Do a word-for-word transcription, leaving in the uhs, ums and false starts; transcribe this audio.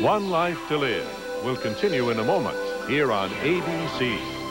One Life to Live will continue in a moment here on A B C.